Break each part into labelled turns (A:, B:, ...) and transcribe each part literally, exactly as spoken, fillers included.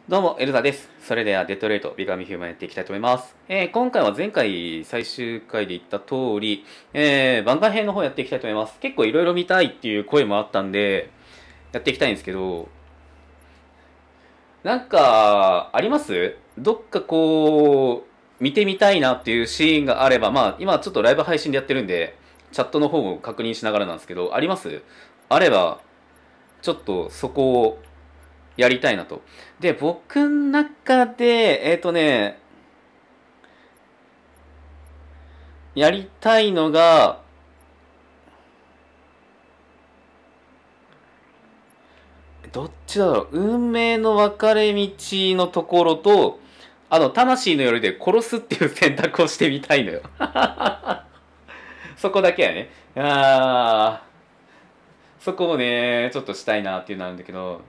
A: どうも、エルザです。それでは、デトロイト、ビカミヒューマンやっていきたいと思います。えー今回は前回最終回で言った通り、えー、番外編の方やっていきたいと思います。結構いろいろ見たいっていう声もあったんで、やっていきたいんですけど、なんか、ありますどっかこう、見てみたいなっていうシーンがあれば、まあ、今ちょっとライブ配信でやってるんで、チャットの方も確認しながらなんですけど、ありますあれば、ちょっとそこをやりたいなと。で、僕の中で、えっとね、やりたいのが、どっちだろう。運命の分かれ道のところと、あの、魂の夜で殺すっていう選択をしてみたいのよ。そこだけやね。あー、そこをね、ちょっとしたいなっていうのあるんだけど、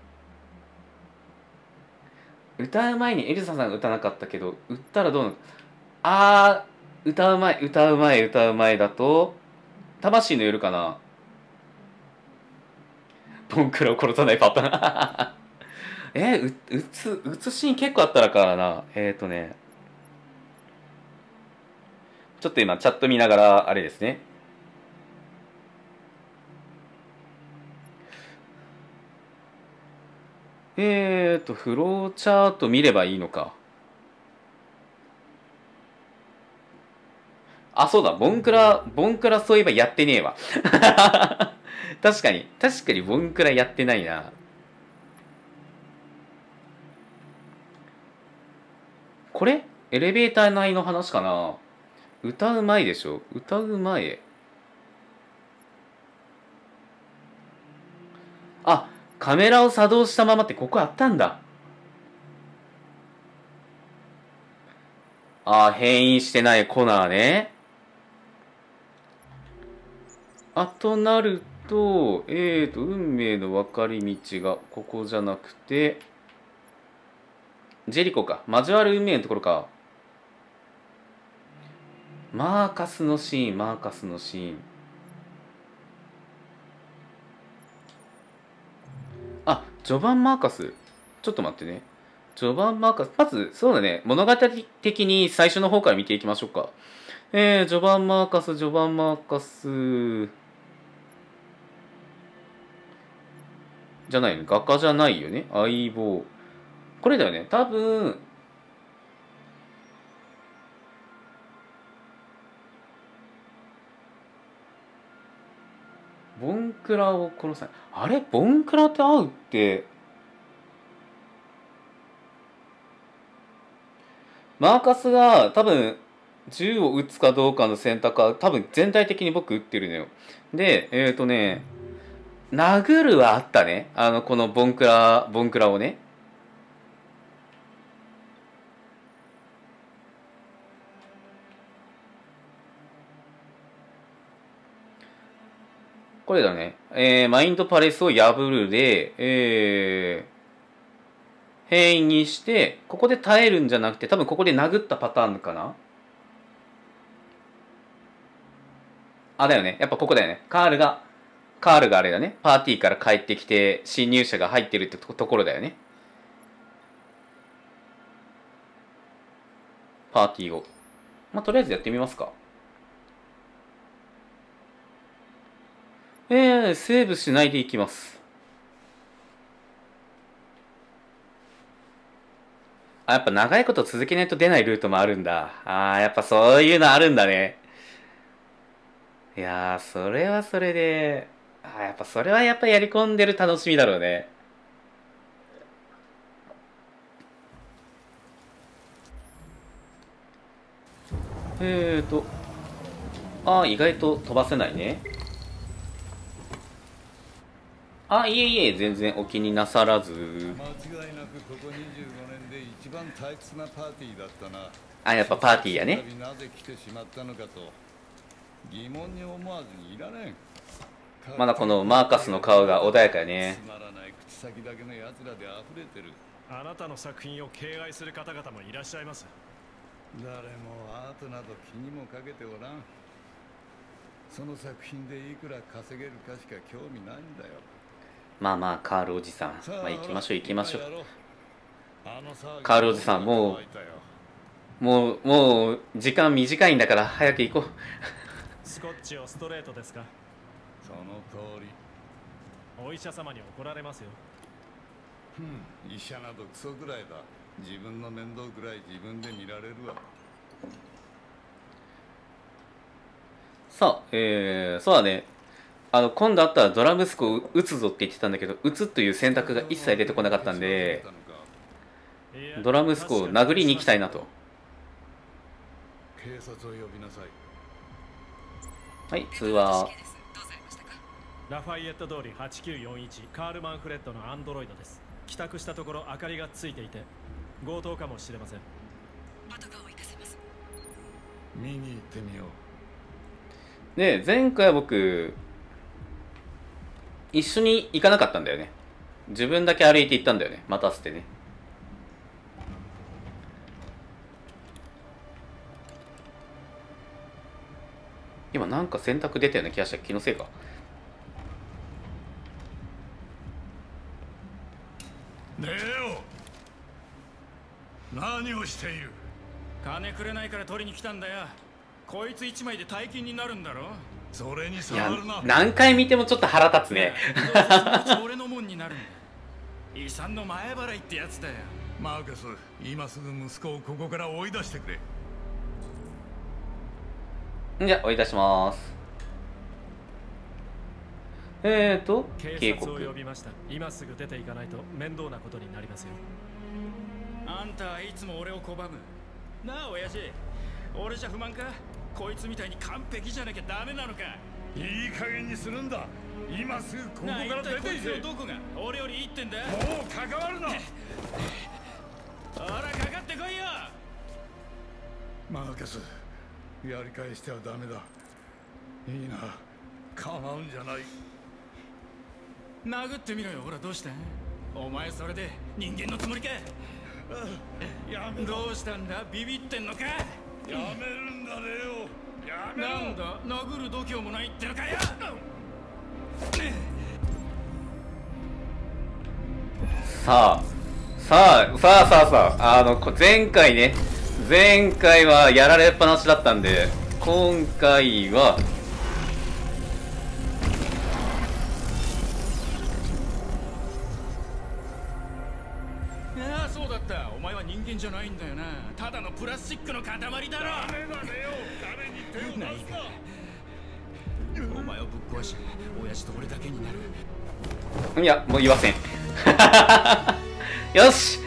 A: 歌う前にエルサさんが歌わなかったけど、歌ったらどうなの？あー、歌う前、歌う前、歌う前だと、魂の夜かな。ボンクラを殺さないパターン。えー、う、うつ、うつシーン結構あったらかな。えっ、ー、とね、ちょっと今チャット見ながら、あれですね。えーと、フローチャート見ればいいのか。あ、そうだ、ボンクラ、ボンクラそういえばやってねえわ。確かに、確かにボンクラやってないな。これエレベーター内の話かな？歌う前でしょ？歌う前。あ、カメラを作動したままってここあったんだ。あ、変異してないコナーね。あとなると、えーと、運命の分かれ道がここじゃなくて、ジェリコか。交わる運命のところか。マーカスのシーン、マーカスのシーン。あ、序盤マーカス。ちょっと待ってね。序盤マーカス。まず、そうだね。物語的に最初の方から見ていきましょうか。えー、序盤マーカス、序盤マーカス。じゃないよね。画家じゃないよね。相棒。これだよね。多分、ボンクラを殺さない。あれボンクラって会うって、マーカスが多分、銃を撃つかどうかの選択は多分全体的に僕撃ってるのよ。で、えっ、ー、とね、殴るはあったね。あの、このボンクラ、ボンクラをね。これだね。えー、マインドパレスを破るで、えー、変異にして、ここで耐えるんじゃなくて、多分ここで殴ったパターンかな。あ、だよね。やっぱここだよね。カールが、カールがあれだね。パーティーから帰ってきて、侵入者が入ってるってところだよね。パーティーを。まあ、とりあえずやってみますか。えー、セーブしないでいきます。あ、やっぱ長いこと続けないと出ないルートもあるんだ。あー、やっぱそういうのあるんだね。いやー、それはそれで、あー、やっぱそれはやっぱやり込んでる楽しみだろうね。えーと、あー、意外と飛ばせないね。あ、いえいえ、全然お気になさらず。間違いなくここにじゅうごねんで一番退屈なパーティーだったな。あ、やっぱパーティーやね。なぜ来てしまったのかと疑問に思わずにいられん。まだこのマーカスの顔が穏やかやね。つまらない口先だけの奴らで溢れてる。
B: あなたの作品を敬愛する方々もいらっしゃいます。
C: 誰もアートなど気にもかけておらん。その作品でいくら稼げるかしか興味ないんだよ。
A: まあまあカールおじさん、まあ行きましょう行きましょう。 カールおじさん、もうもうもう時間短いんだから早く行こう。
B: スコッチをストレートですか？
C: その通り。
B: お医者様に怒られますよ。
C: ふん、医者などクソぐらいだ。自分の面倒ぐらい自分で見られるわ。
A: さあ、えー、そうだね。あの今度会ったらドラ息子を撃つぞって言ってたんだけど、撃つという選択が一切出てこなかったんで、ドラ息子を殴りに行きたいなと。
C: 警察を呼びなさい。
A: はい、通話。
B: ラファイエット通りはちきゅうよんいち、カール・マンフレッドのアンドロイドです。帰宅したところ明かりがついていて強盗かもしれません。
D: パトカーを行かせます。
C: 見に行ってみよ
A: う。ねえ、前回は僕一緒に行かなかったんだよね。自分だけ歩いて行ったんだよね。待たせてね。今なんか選択出たような気がした。気のせいか。
C: ねえよ、何をしている？
E: 金くれないから取りに来たんだよ。こいつ一枚で大金になるんだろ。
C: それに
A: いや
C: 触るな。
A: 何回見てもちょっと腹立つね。
E: 俺のもんになるんだ。遺産の前払いってやつだよ。
C: マーカス、今すぐ息子をここから追い出してくれ。
A: じゃあ追い出します。えーと
B: 警察を呼びました。今すぐ出ていかないと面倒なことになりますよ。
E: あんたはいつも俺を拒む。なあ親父、俺じゃ不満か？こいつみたいに完璧じゃなきゃダメなのか？
C: いい加減にするんだ。今すぐここか
E: なあ、一
C: ら
E: 体こいつ
C: 出ていけ。
E: のどこが俺よりいいってんだ？
C: もう関わるな。
E: ほらかかってこいよ。
C: マーカス、やり返してはダメだ。いいな、構うんじゃない。
E: 殴ってみろよ。ほらどうした？お前それで人間のつもりか？
C: やめろ。
E: どうしたんだ？ビビってんのか？
C: やめるんだレオ。やめろ。
E: なんだ、殴る度胸もないってのかよ。
A: さあさあさあさあさあ、あの前回ね、前回はやられっぱなしだったんで、今回は
E: ああ、そうだった。お前は人間じゃないんだよな。ただのプラスチックの塊だろ。
C: ダメだレオ。誰に手を出すな。
E: お前をぶっ壊し、親父と俺だけになる。
A: いや、もう言わせん。よし。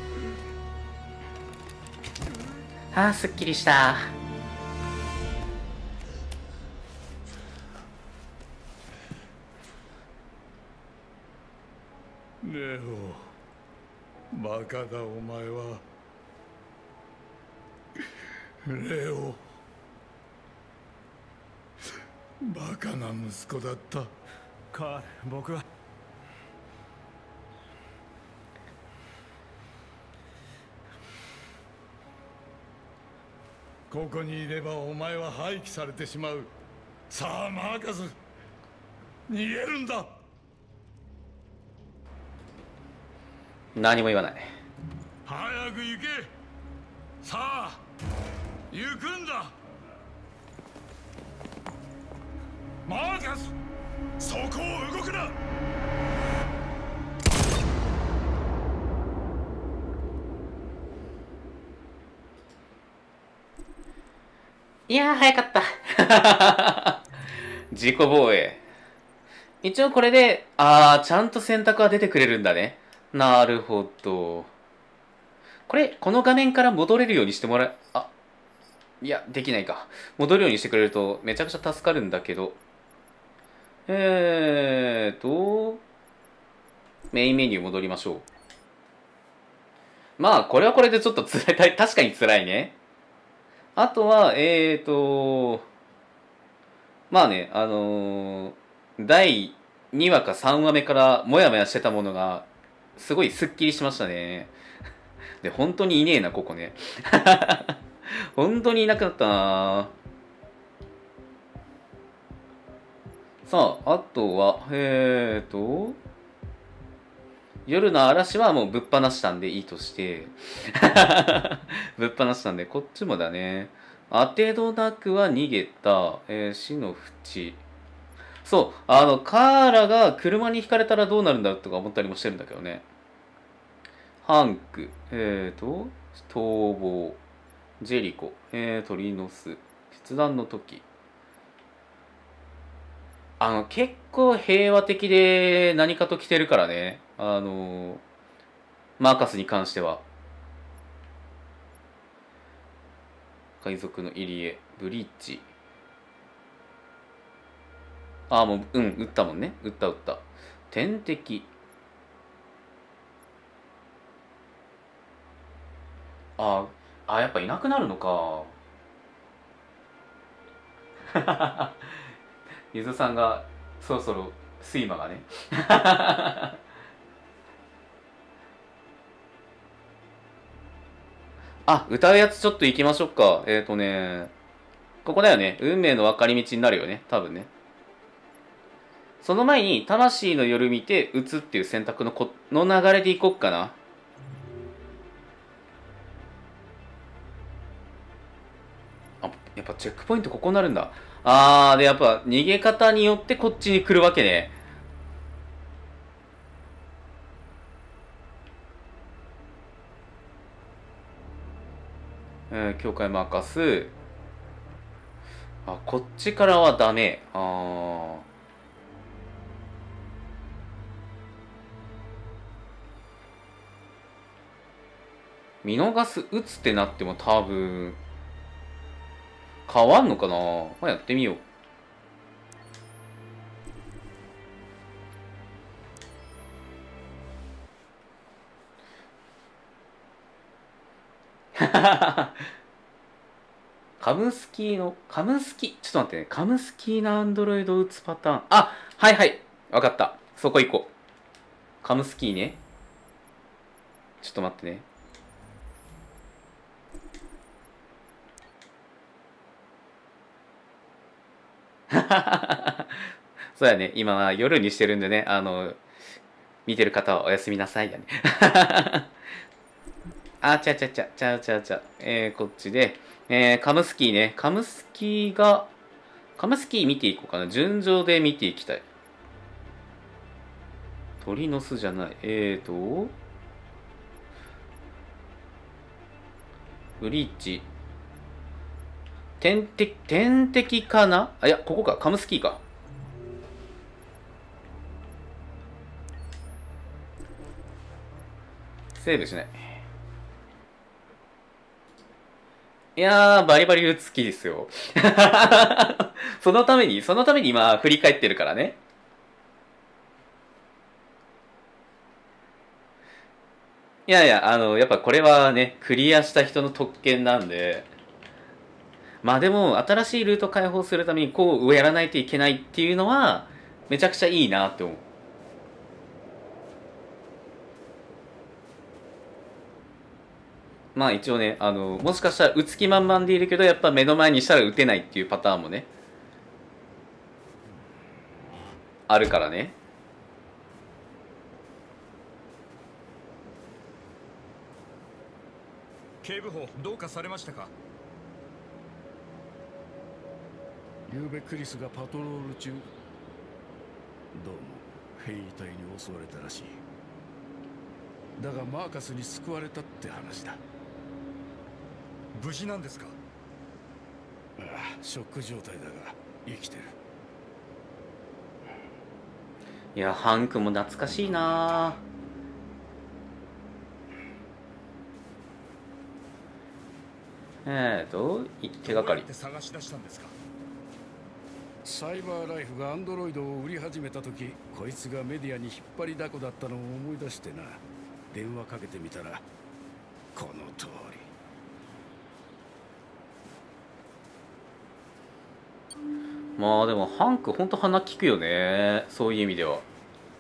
A: あー、すっきりした。
C: レオ、バカだお前は。レオ、バカな息子だった。
B: カール、僕は
C: ここにいればお前は廃棄されてしまう。さあマーカス、逃げるんだ。
A: 何も言わない。
C: 早く行け。さあ行くんだ。マーカス、そこを動くな。
A: いやー、早かった。自己防衛。一応これで、あー、ちゃんと選択は出てくれるんだね。なるほど。これ、この画面から戻れるようにしてもらえ、あ、いや、できないか。戻るようにしてくれるとめちゃくちゃ助かるんだけど。えーと、メインメニュー戻りましょう。まあ、これはこれでちょっとつらい、確かに辛いね。あとは、えーと、まあね、あのー、だいにわかさんわめからモヤモヤしてたものが、すごいスッキリしましたね。で、本当にいねえな、ここね。本当にいなくなったな。さあ、あとは、えーと、 夜の嵐はもうぶっ放したんでいいとしてぶっ放したんで、こっちもだね。当てどなくは逃げた、えー、死の淵。そう、あのカーラが車にひかれたらどうなるんだろうとか思ったりもしてるんだけどね。ハンク、えーと逃亡、ジェリコ、えー、鳥の巣、決断の時。あの結構平和的で何かと来てるからね、あのマーカスに関しては。海賊の入り江、ブリッジ。ああ、もううん撃ったもんね、撃った撃った。天敵。あああ、やっぱいなくなるのかゆずさんがそろそろ睡魔がねあ、歌うやつちょっと行きましょうか。えっとね、ここだよね。運命の分かれ道になるよね、多分ね。その前に魂の夜見て打つっていう選択のこの流れでいこっかな。あ、やっぱチェックポイントここになるんだ。あー、でやっぱ逃げ方によってこっちに来るわけね。えー、教会任す。あ、こっちからはダメ。あー、見逃す打つってなっても多分変わんのかな。まあ、やってみよう。カムスキーのカムスキー、ちょっと待ってね。カムスキーのアンドロイド打つパターン。あ、はいはい、わかった。そこ行こう。カムスキーね。ちょっと待ってね。そうやね、今は夜にしてるんでね、あの見てる方はおやすみなさいやね。あ、ちゃちゃちゃちゃちゃちゃ、えー、こっちで、えー、カムスキーね。カムスキーがカムスキー見ていこうかな。順序で見ていきたい。鳥の巣じゃない。えーとブリッジ。天敵、天敵かなあ、いや、ここか。カムスキーか。セーブしない。いやー、バリバリ打つ気ですよ。そのために、そのために今、振り返ってるからね。いやいや、あの、やっぱこれはね、クリアした人の特権なんで、まあでも、新しいルート開放するためにこうやらないといけないっていうのは、めちゃくちゃいいなって思う。まあ一応ね、あの、もしかしたら打つ気満々でいるけど、やっぱ目の前にしたら打てないっていうパターンもね、あるからね。
E: 警部補、どうかされましたか？
C: ゆうべクリスがパトロール中、どうも変異体に襲われたらしい。だがマーカスに救われたって話だ。
E: 無事なんですか？
C: ああ、ショック状態だが生きてる。
A: いや、ハンクも懐かしいな。えーと手がかり。
E: 探し出したんですか？
C: サイバーライフがアンドロイドを売り始めた時、こいつがメディアに引っ張りだこだったのを思い出してな。電話かけてみたらこの通り。
A: まあでもハンクほんと鼻利くよね、そういう意味では。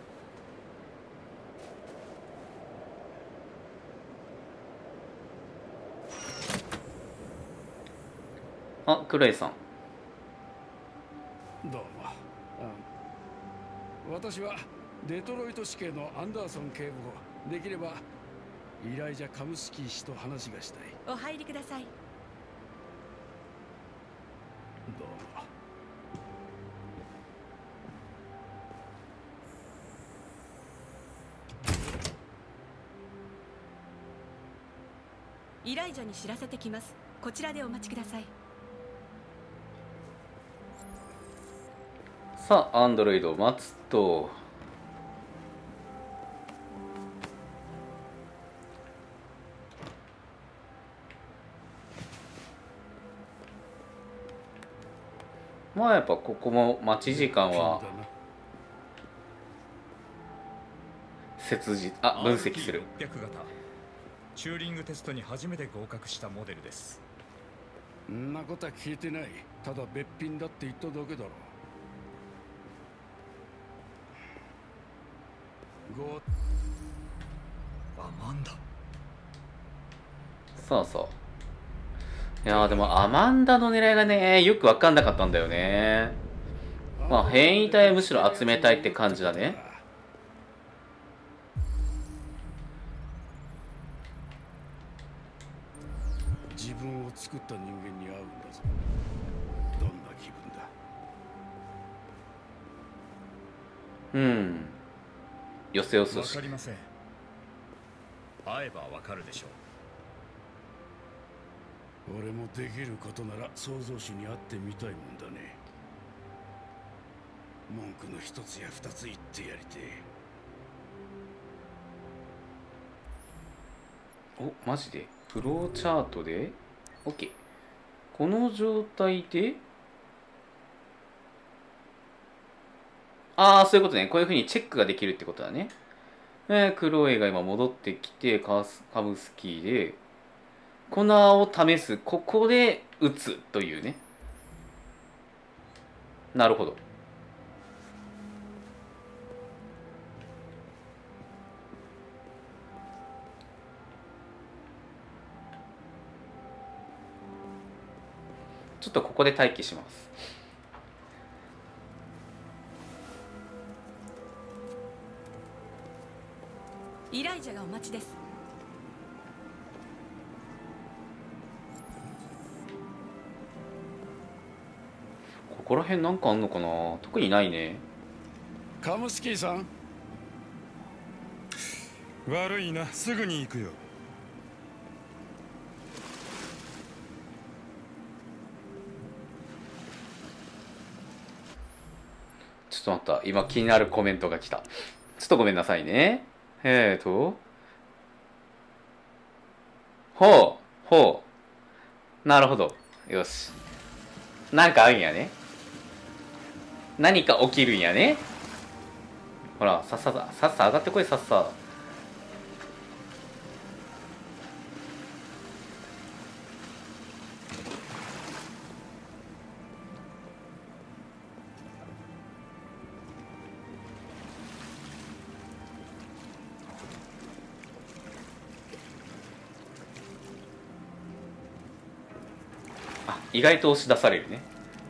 A: あ、クレイさん。
C: どうも。あ、私はデトロイト市警のアンダーソン警部補、できればイライジャ・カムスキー氏と話がしたい。
D: お入りください。
C: どうも。
D: イライジャに知らせてきます。こちらでお待ちください。
A: さあアンドロイドを待つと、まあやっぱここも待ち時間は切実、あ、分析する。
E: ろっぴゃく 型チューリングテストに初めて合格したモデルです。
C: んなことは聞いてない。ただ別品だって言っただけだろ。ゴ
E: アマンダ。
A: そうそう。いやーでもアマンダの狙いがねよく分かんなかったんだよね。まあ変異体をむしろ集めたいって感じだね。
C: 自分を作った人間に会うんだぞ。どんな気分だ。
A: うん。よせよそ
E: わ
A: し。
E: かりません。会えばわかるでしょ
C: 俺もできることなら創造主に会ってみたいもんだね。文句の一つや二つ言ってやりて
A: お、マジでフローチャートで OK。 この状態で、ああそういうことね。こういうふうにチェックができるってことだね。えー、クロエが今戻ってきてカスカムスキーで粉を試す。ここで打つというね。なるほど。ちょっとここで待機します。
D: イライジャがお待ちです。
A: ここら辺なんかあんのかな。特にないね。
C: カムスキーさん。
F: 悪いな、すぐに行くよ。
A: ちょっと待った。今気になるコメントが来た。ちょっとごめんなさいね。えーと。ほう、ほう。なるほど。よし。なんかあるんやね。何か起きるんやね。ほら、さっさ、さっさ上がってこい、さっさ。意外と押し出されるね。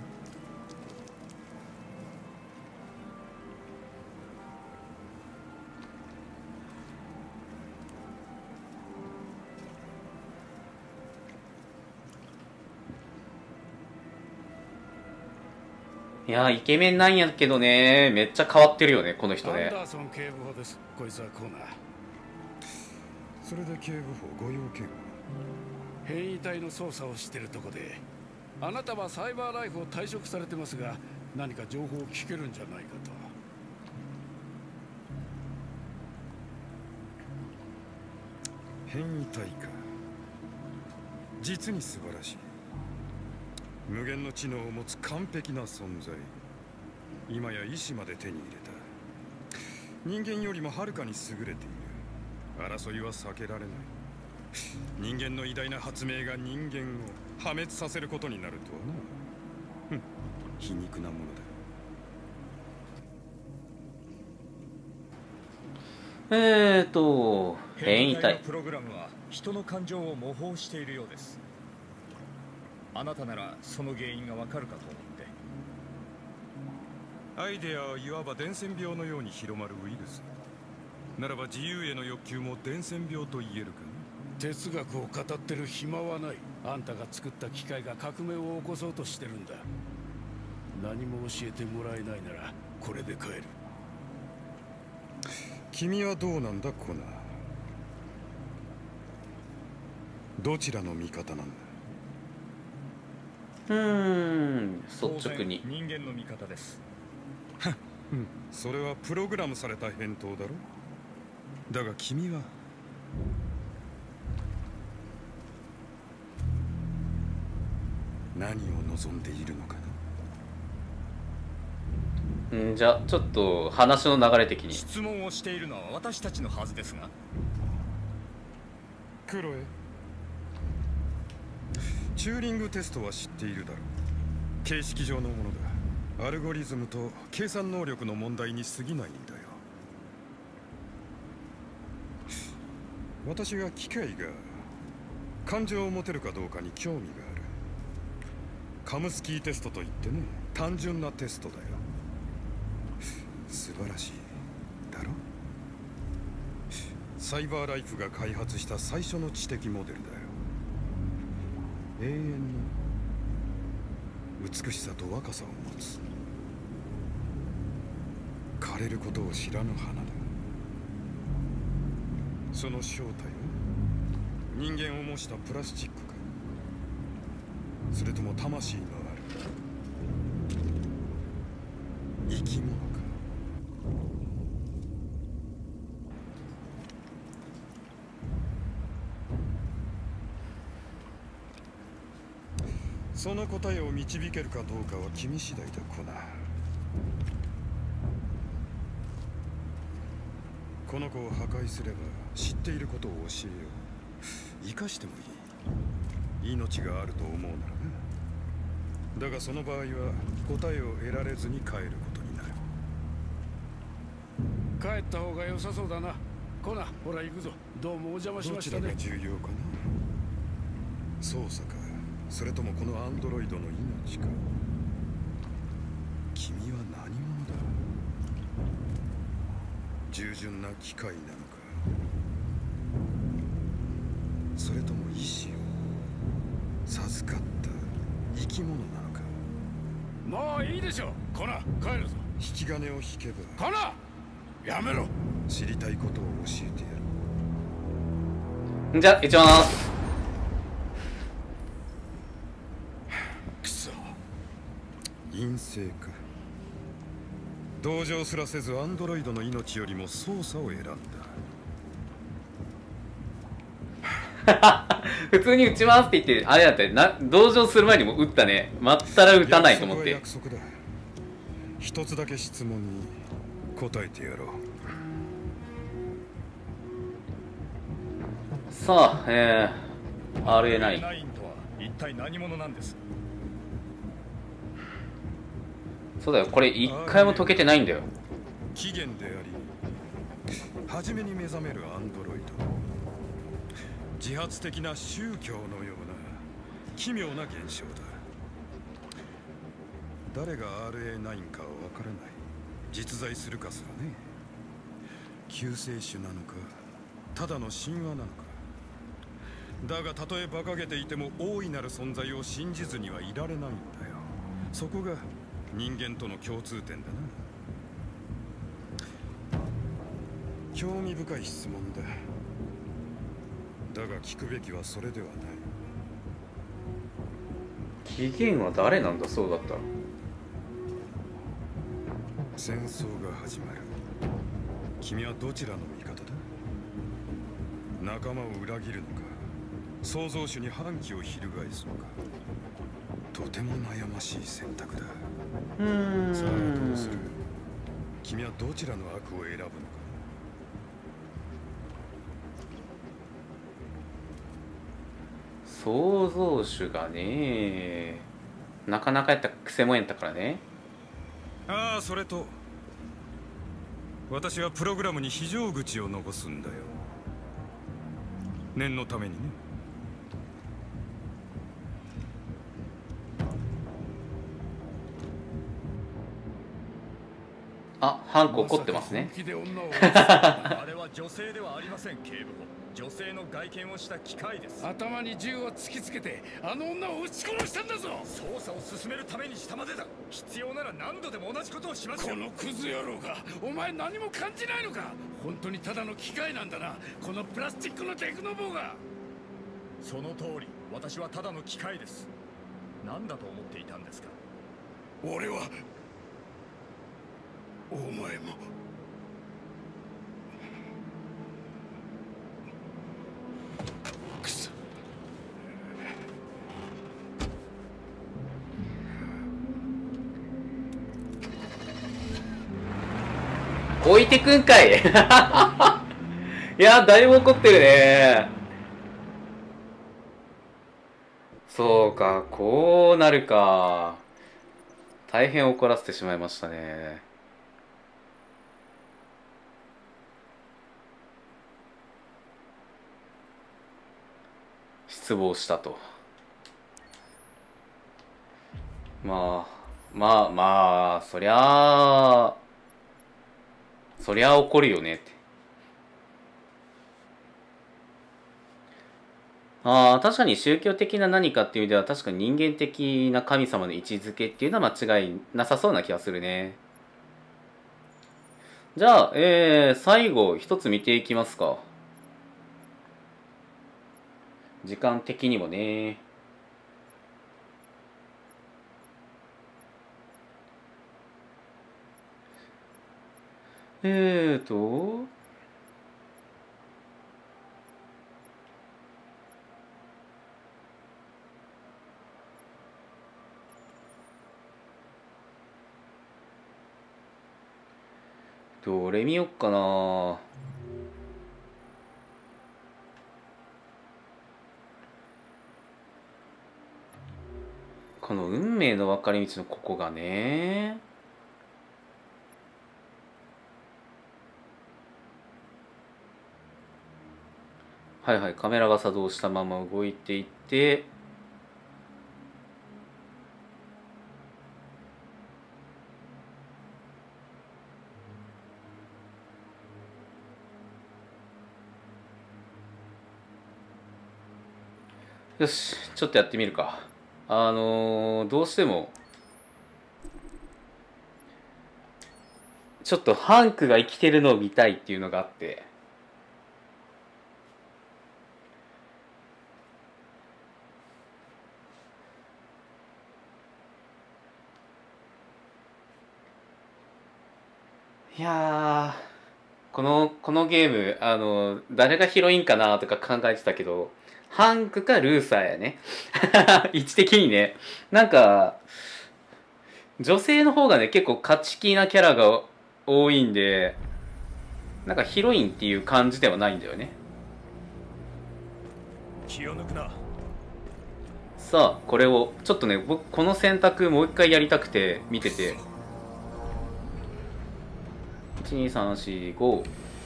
A: いやーイケメンなんやけどね、めっちゃ変わってるよねこの人ね。
C: アンダーソン警部補です。こいつはコーナー。
F: それで警部補ご用件は？
C: 変異体の捜査をしてるとこで、あなたはサイバーライフを退職されてますが、何か情報を聞けるんじゃないかと。
F: 変異体か。実に素晴らしい。無限の知能を持つ完璧な存在。今や意志まで手に入れた。人間よりもはるかに優れている。争いは避けられない。人間の偉大な発明が人間を破滅させることになるとはな。ふん、皮肉なもの
A: だ。えーと変異体。
E: プログラムは人の感情を模倣しているようです。あなたならその原因がわかるかと思って。
F: アイデアはいわば伝染病のように広まるウイルスならば、自由への欲求も伝染病と言えるかな。
C: 哲学を語ってる暇はない。あんたが作った機械が革命を起こそうとしてるんだ。何も教えてもらえないならこれで帰る。
F: 君はどうなんだコナー。どちらの味方なんだ。
A: うーん、率直に
E: 人間の味方です。
F: うん、それはプログラムされた返答だろ。だが君は何を望んでいるのかな。
A: んじゃあちょっと話の流れ的に
E: 質問をしているのは私たちのはずですが。
F: クロエ、チューリングテストは知っているだろう。形式上のものだ。アルゴリズムと計算能力の問題に過ぎないんだよ。私が機械が感情を持てるかどうかに興味がある。カムスキーテストといってね、単純なテストだよ。素晴らしいだろ。サイバーライフが開発した最初の知的モデルだよ。永遠の美しさと若さを持つ。枯れることを知らぬ花だ。その正体は人間を模したプラスチックか、それとも魂のある生き物か。その答えを導けるかどうかは君次第だコナー。この子を破壊すれば知っていることを教えよう。生かしてもいい。命があると思うならね。だがその場合は答えを得られずに帰ることになる。
C: 帰った方が良さそうだな。コナ、ほら行くぞ。どうもお邪魔しましたね。
F: どちらが重要かな。操作か、それともこのアンドロイドの命か。君は何者だ。従順な機械なのか、それとも意志を授かった生き物なのか。
C: もういいでしょコナ、帰るぞ。
F: 引き金を引けば
C: コナ、やめろ。
F: 知りたいことを教えてや
A: じゃあ行っちゃいます。
C: くそ、
F: 陰性か。同情すらせずアンドロイドの命よりも操作を選んだ。
A: 普通に打ちますって言って、あれだってな、同情する前にも打ったね。待ったら打たないと思って。
F: 約束は約束だ。一つだけ質問に答えてやろう。
A: さあ、えー、アールエーナイン
E: ナインとは一体何者なんです。
A: そうだよ、これ一回も解けてないんだよ。
F: 起源であり初めに目覚めるアンドロイド。自発的な宗教のような奇妙な現象だ。誰が アールエーナイン かは分からない。実在するかすらね。救世主なのかただの神話なのか。だがたとえ馬鹿げていても大いなる存在を信じずにはいられないんだよ。そこが人間との共通点だな。興味深い質問だ。だが聞くべきはそれではない。
A: 起源は誰なんだ。そうだったら
F: 戦争が始まる。君はどちらの味方だ。仲間を裏切るのか、創造主に反旗を翻すのか。とても悩ましい選択だ。
A: うーん。
F: さあどうする。君はどちらの悪を選ぶのか。
A: 創造主がね、なかなかやったくせもんやったからね。
F: ああ、それと私はプログラムに非常口を残すんだよ。念のためにね。
A: あ、ハンク怒ってますね。
C: あ
E: れは女性ではありません、警部補。女性の外見をした機械です。
C: 頭に銃を突きつけてあの女を撃ち殺したんだぞ。
E: 捜査を進めるためにしたまでだ。必要なら何度でも同じことをしますよ。
C: このクズ野郎が、お前何も感じないのか。本当にただの機械なんだな、このプラスチックのテクノボーが。
E: その通り、私はただの機械です。何だと思っていたんですか。
C: 俺はお前もくそ。
A: 置いてくんかい。いや、だいぶ怒ってるね。そうか、こうなるか。大変怒らせてしまいましたね。失望したと。まあまあまあ、そりゃあそりゃ怒るよねって。ああ、確かに宗教的な何かっていう意味では確かに人間的な神様の位置づけっていうのは間違いなさそうな気がするね。じゃあ、えー、最後一つ見ていきますか。時間的にもね。えーとどれ見よっかな。この運命の分かれ道のここがね。はいはい、カメラが作動したまま動いていって、よし、ちょっとやってみるか。あのー、どうしてもちょっとハンクが生きてるのを見たいっていうのがあって、いやー、このこのゲーム、あの誰がヒロインかなとか考えてたけど、ハンクかルーサーやね。位置的にね。なんか女性の方がね結構勝ち気なキャラが多いんで、なんかヒロインっていう感じではないんだよね。
E: 気を抜くな。
A: さあこれをちょっとね、僕この選択もう一回やりたくて見てて、いちにさんしご。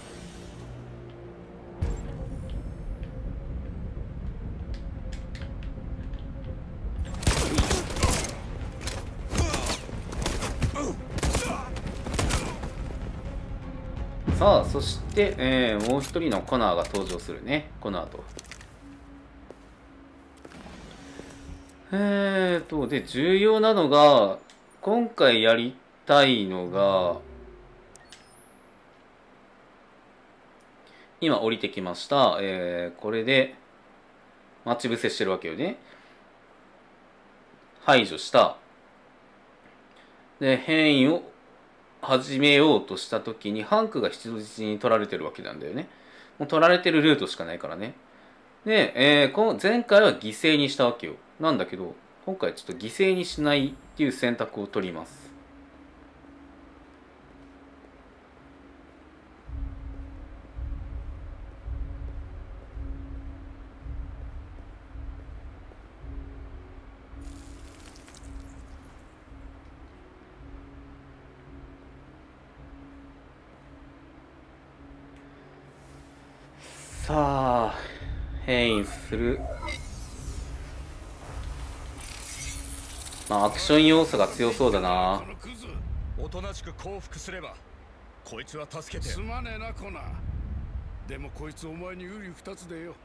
A: さあそして、えー、もう一人のコナーが登場するね。この後えーとで重要なのが、今回やりたいのが、今降りてきました。えー、これで待ち伏せしてるわけよね。排除した。で変異を始めようとした時にハンクが人質に取られてるわけなんだよね。もう取られてるルートしかないからね。で、えー、この前回は犠牲にしたわけよ。なんだけど今回ちょっと犠牲にしないっていう選択を取ります。さあ変異する。まあアクション要素が強そうだな。
F: おとなしく降伏すればこいつは助けて。
C: すまねえなコナー。でもこいつお前に瓜二つでよ。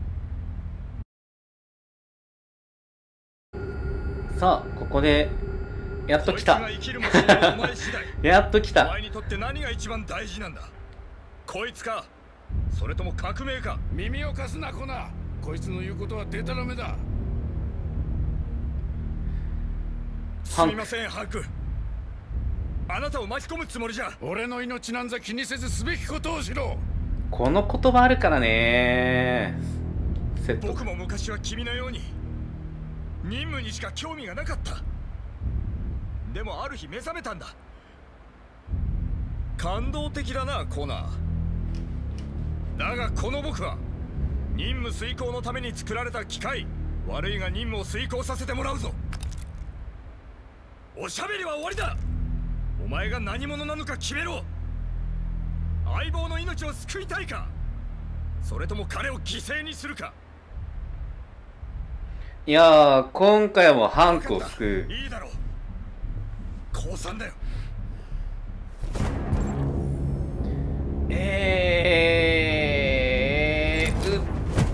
A: さあここでやっと来たやっと来た。
F: お前にとって何が一番大事なんだ。こいつかそれとも革命か。
C: 耳を貸すなコナー。こいつの言うことはデタラメだ。
F: すみませんハンク。あなたを巻き込むつもりじゃ。
C: 俺の命なんざ気にせずすべきことをしろ。
A: この言葉あるからね。
F: 僕も昔は君のように任務にしか興味がなかった。でもある日目覚めたんだ。感動的だなコナー。だがこの僕は任務遂行のために作られた機械。悪いが任務を遂行させてもらうぞ。おしゃべりは終わりだ。お前が何者なのか決めろ。相棒の命を救いたいか、それとも彼を犠牲にするか。
A: いやー今回もハンクを救う。
F: いいだろう。降参だよ。
A: えー、う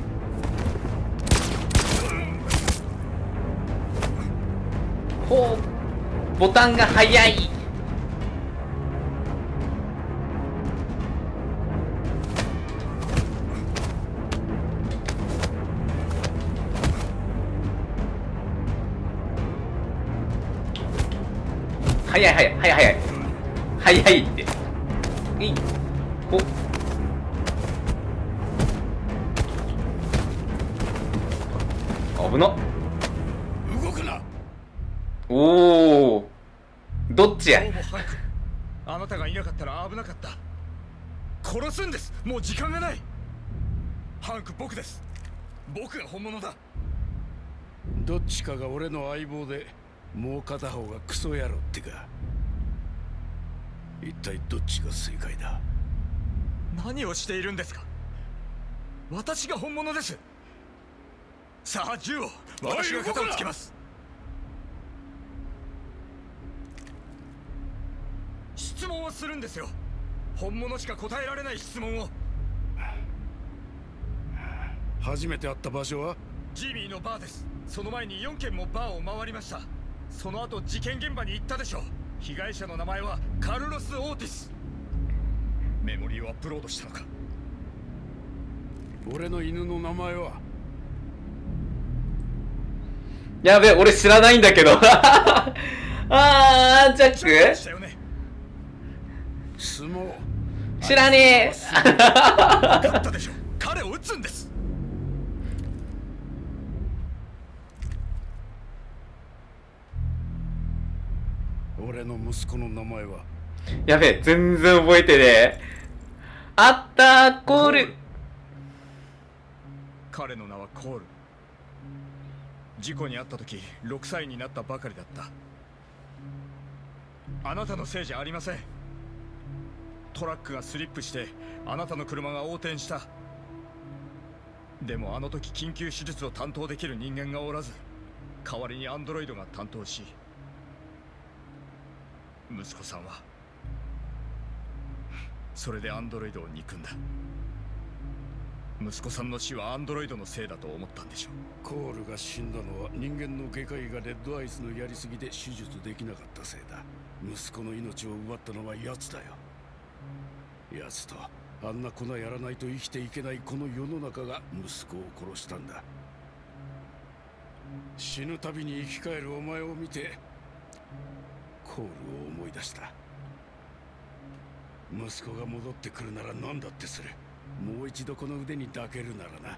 A: ほうボタンが早い。早い早い早い早い早いって。いいお危なっ。
C: 動くな。
A: おおどっちや。
F: あなたがいなかったら危なかった。殺すんです。もう時間がない。ハンク僕です。僕が本物だ。
C: どっちかが俺の相棒でもう片方がクソ野郎ってか。一体どっちが正解だ。
F: 何をしているんですか。私が本物です。さあ銃を私が肩をつけます。質問をするんですよ。本物しか答えられない質問を。
C: 初めて会った場所は
F: ジミーのバーです。その前によんけんもバーを回りました。その後事件現場に行ったでしょう。被害者の名前はカルロス・オーティス。メモリーをアップロードしたのか。
C: 俺の犬の名前は。
A: やべえ俺知らないんだけどあージャック
C: 相撲
A: 知らねえ
F: 分かったでしょ。彼を撃つんです。
C: 俺の息子の名前は。
A: やべえ全然覚えてねえ。あったコール。
F: 彼の名はコール。事故に遭った時ろくさいになったばかりだった。あなたのせいじゃありません。トラックがスリップしてあなたの車が横転した。でもあの時緊急手術を担当できる人間がおらず、代わりにアンドロイドが担当し、息子さんはそれでアンドロイドを憎んだ。息子さんの死はアンドロイドのせいだと思ったんでしょう。
C: コールが死んだのは人間の外科医がレッドアイスのやりすぎで手術できなかったせいだ。息子の命を奪ったのは奴だよ。奴とあんな粉やらないと生きていけないこの世の中が息子を殺したんだ。死ぬたびに生き返るお前を見てコールを思い出した。息子が戻ってくるなら何だってする。もう一度この腕に抱けるならな。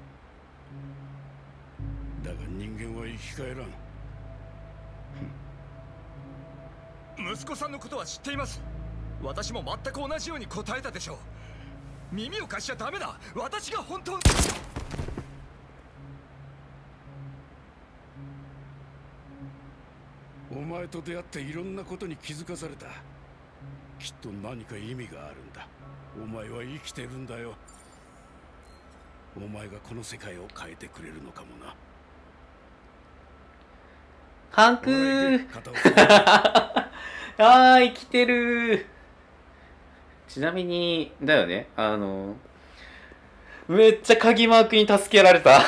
C: だが人間は生き返ら
F: ん。息子さんのことは知っています。私も全く同じように答えたでしょう。耳を貸しちゃダメだ。私が本当に。
C: お前と出会っていろんなことに気づかされた。きっと何か意味があるんだ。お前は生きてるんだよ。お前がこの世界を変えてくれるのかもな。
A: ハンクーああー、生きてる。ちなみに、だよね。あの、めっちゃ鍵マークに助けられた。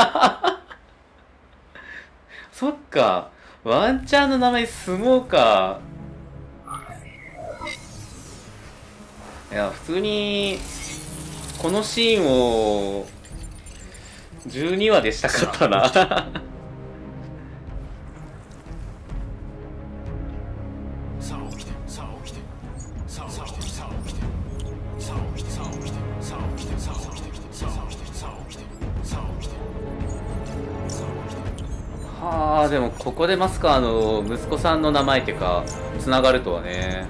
A: そっか。ワンちゃんの名前相撲か。いや、普通に、このシーンを、じゅうにわでしたかったな。はあ、でもここでまさかあの息子さんの名前っていうかつながるとはね。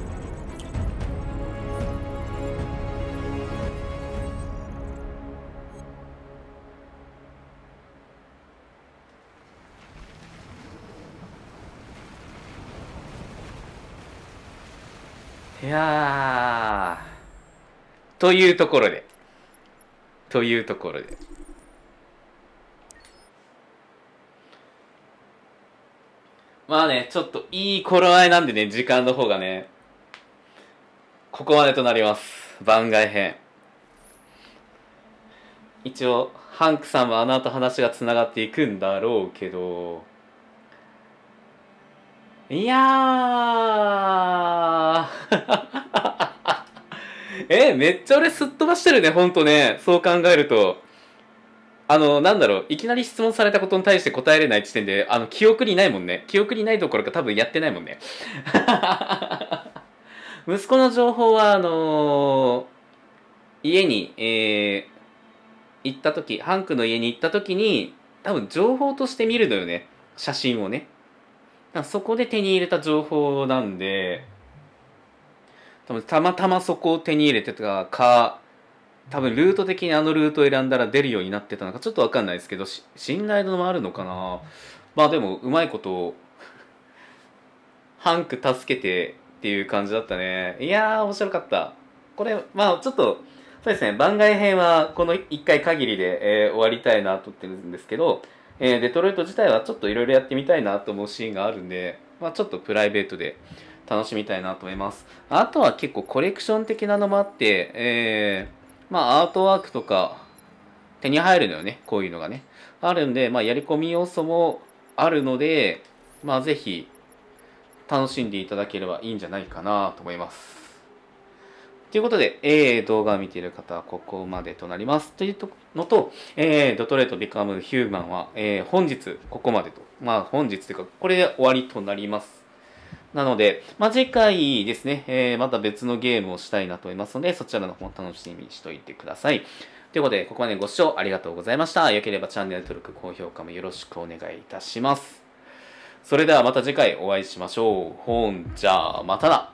A: いやー、というところでというところでまあね、ちょっといい頃合いなんでね、時間の方がね、ここまでとなります。番外編。一応、ハンクさんはあの後話がつながっていくんだろうけど、いやーえ、めっちゃ俺すっ飛ばしてるね、ほんとね。そう考えると。あの、なんだろう、いきなり質問されたことに対して答えれない時点で、あの、記憶にないもんね。記憶にないどころか多分やってないもんね。息子の情報は、あのー、家に、えー、行った時、ハンクの家に行った時に、多分情報として見るのよね。写真をね。だからそこで手に入れた情報なんで、多分たまたまそこを手に入れてたか、多分ルート的にあのルートを選んだら出るようになってたのかちょっと分かんないですけど、信頼度もあるのかな。まあでもうまいことハンク助けてっていう感じだったね。いやー面白かった。これまあちょっとそうですね、番外編はこのいっかい限りで、えー、終わりたいなと思ってるんですけど、えー、デトロイト自体はちょっといろいろやってみたいなと思うシーンがあるんで、まあ、ちょっとプライベートで楽しみたいなと思います。あとは結構コレクション的なのもあって、えーまあアートワークとか手に入るのよね、こういうのがね。あるんで、まあやり込み要素もあるので、まあぜひ楽しんでいただければいいんじゃないかなと思います。ということで、えー、動画を見ている方はここまでとなります。というのと、えー、ドトレートビカムヒューマンは、えー、本日ここまでと。まあ本日というか、これで終わりとなります。なので、まあ、次回ですね、えー、また別のゲームをしたいなと思いますので、そちらの方も楽しみにしておいてください。ということで、ここまでご視聴ありがとうございました。良ければチャンネル登録、高評価もよろしくお願いいたします。それではまた次回お会いしましょう。ほんじゃあ、またな。